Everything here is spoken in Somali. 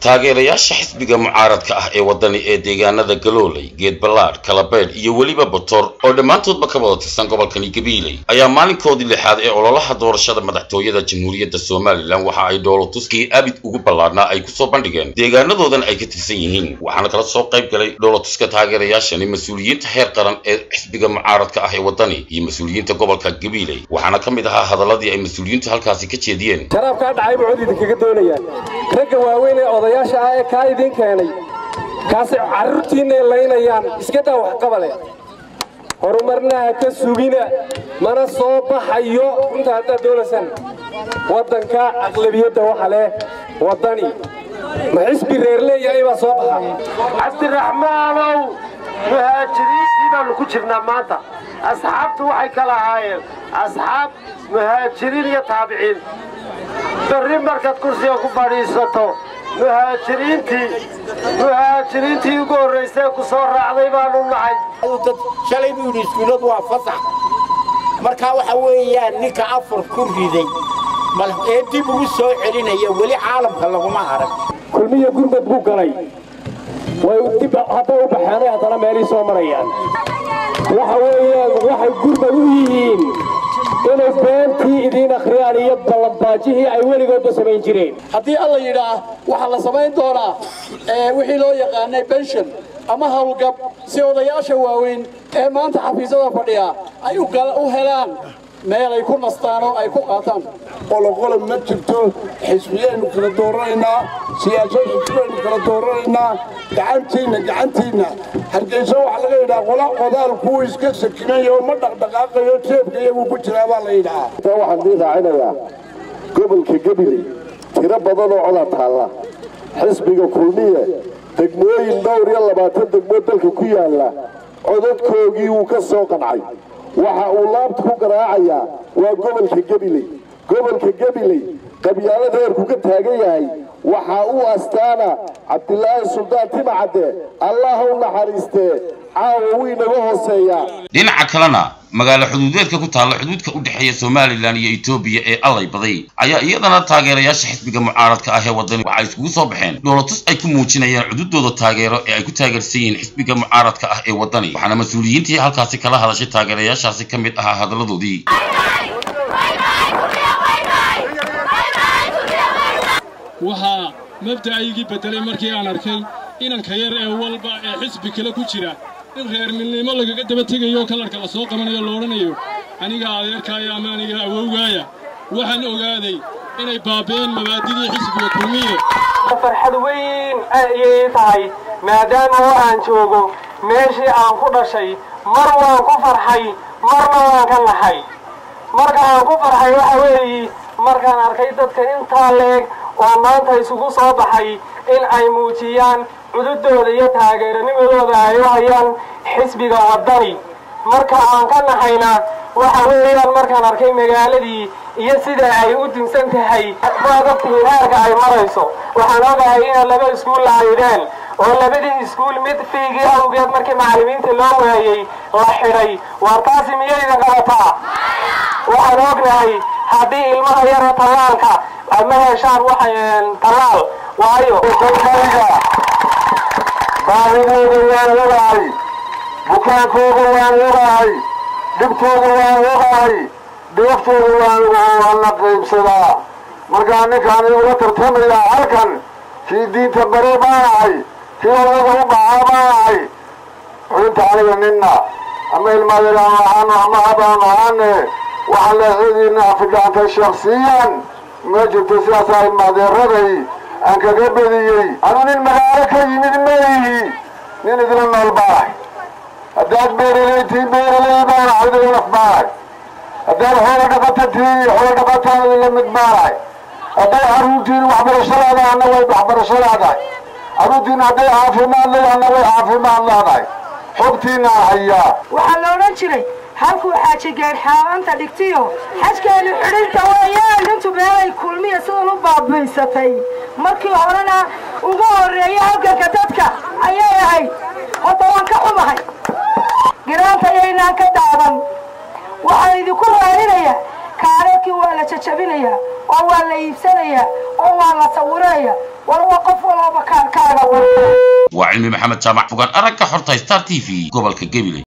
taageerayaasha xisbiga mucaaradka ah ee wadani ee deegaanada Galooley, Geed Ballaadh, Kalabeed iyo weliba Botor oo dhammaantoodba ka wada tirsan gobolkani Gabiley ayaa maalinkoodii lixaad ee ololaha doorashada madaxtooyada Jamhuuriyadda Soomaaliland waxa ay dhoolatuskii abid ugu ballaadhnaa ay ku soo bandhigeen deegaanadoodan ay ka tirsan yihiin waxaana kala soo qayb galay dhoolatuska taageerayaashani mas'uuliyiinta heer qaran ee xisbiga mucaaradka ah ee wadani iyo mas'uuliyiinta gobolka Gabiley waxaana ka mid ahaa hadaladii ay mas'uuliyiintu halkaasi ka jeediyeen sharaabka dhacay buuxdii kaga doonayaan ragga waaweyn ee odayaasha ah ee ka idin keenay kaasi carruurtiina leynayaan iska daa wax qabale horumarna ka sugina mana soo baxayo inta hadda dowlasan wadanka aqlabiyada waxa leh wadani ma xisbi reer leeyahay baa soo baxay Cabdiraxmaanow muhaajiriintii baan ku jirnaa maanta asxaabtu waxay kala ahaayeen asxaab muhaajiriin iyo taabiciin berri markaad kursiga ku fadhiisato muhaajiriintii ugu horreysay ku soo raacday baanu nahay dad shalay buu yidhi iskuuladu waa fasax markaa waxa weeyaan ninka afar ku riday bal ee dib ugu soo celinaya weli caalamka laguma arag kulmiye gurmad buu galay way dib hadda u baxaanay haddana meelii soo marayaan waxa weeyaan waxay gurmad u yihiin inay beentii idiin akhriyaan iyo ballanbaajihii ay weligoodba samayn jireen haddii alla yidhaah waxaa la samayn doonaa wixii loo yaqaanay pension ama hawlgab si odayaasha waaweyn ee maanta xafiisyada fadhiya ay u helaan meel ay ku nastaan oo ay ku qaataan qolo ma jirto xisbiyaynu kala dooranaynaa siyaasad xisbiyaynu kala dooranaynaa gacantiina hargeysa waxa laga yidhaha qola qodaal kuwa iska sakinayo ma dhaqdhaqaaqayo jeebka iyagu ku jiraa baa la yidhahaa waxaan dii raacinayaa gobolka Gabiley tiro badan oo coda taalla xisbiga kulmiye degmooyin dhowr iyo 20 degmo dalka ku yaala codadkoogii uu ka soo qancay waxa uu laabta ku garaacayaa waa gobolka Gabiley qabyaalada heerku ka taagan yahay waxa uu astaana Cabdilaahi Suldaan Timacade Allah u naxariistee caawa inaga hooseeya dhinaca kalena magaalo xuduudeedka ku taala xuduudka u dhaxeeya Soomaaliland iyo Itoobiya ee Allay Baday ayaa iyadana taageerayaasha xisbiga mucaaradka ah ee wadani waxa ay isugu soo baxeen dhoolatus ay ku muujinayaan xuduudooda taageero ee ay ku taageersan yihiin xisbiga mucaaradka ah ee wadani waxaana mas'uuliyiintii halkaasi kala hadashay taageerayaashaasi ka mid ahaa hadaladoodii waxa mabda'aygii bedelay markii aan arkay inanka yar ee walba ee xisbi kale ku jira in reernimo lagaga daba tegayo kalarka la soo qabanayo loo oranayo aniga adeerkaayo ama aniga awowgaaya waxaan ogaaday inay baabeen mabaadidii xisbiga kulmiye farxad weyn ayay tahay maadaama aan joogo meeshii aan ku dhashay mar waan ku farxay marna waan ka naxay marka aan ku farxay waxa weeye markaan arkay dadka intaa leeg oo maanta isugu soo baxay in ay muujiyaan cududooda iyo taageeranimadooda ay u hayaan xisbiga wadani marka aan ka naxayna waxa weeyaan markaan arkay magaaladii iyo sida ay u dinsan tahay dadkii heerka ay marayso waxaan ogahay in laba iskuul la hayeen oo labadii iskuul mid fiigii awgeed markii macallimiinta loo waayay la xidhay waa taasi miyayna qabataa waxaan ognahay haddii ilmaha yara talaalka ama heshaan waxay talaal waayo baahidooda waan ogahay bukaankooda waan ogahay dhibtooda waan ogahay deeftooda waan la qaybsadaa markaa ninkaan igula tartamayaa halkan kii diinta bare baanahay kii odaga u baxaa baanahay xubinta aniga ninna ama ilmaadayaan ahaano ama habaan ahaane waxaan leexdiina afigacantay shaksiyan ma jirto sidaasaa ilmaadeeraday aan kaga bediyey anu nin magaalo ka yimid maihi nin idila nool baanahay haddaad beeraleytiin beeraley baanahay idila naf baanahay haddaad xoolo dhaqata tihiin xoolo dhaqataan idila mid baanahay hadday carruurtiin waxbarasho leedahana way waxbarasho leedahay carruurtiin hadday caafimaad leedahana way caafimaad leedahay xogtiinaan hayaa waxaa la odhan jiray halkuu xaaji gaadhxaabanta dhigtiyo xajkeenu xidhinta weeyaan intu meelay kulmiya sidan u baabaysatay markii horena ugu horreeyay halganka dadka ayay ahayd hadda waan ka xumahay giraanta yaynaan ka daadan waxaan idinku raadinayaa kaararkii waa la jajabinayaa oo waa la iibsanayaa oo waa la sawirayaa war waa qof walba kaarkaaga waa Cilmi Maxamed Jaamac fogaan aragga xorta Star TV gobolka Gabiley.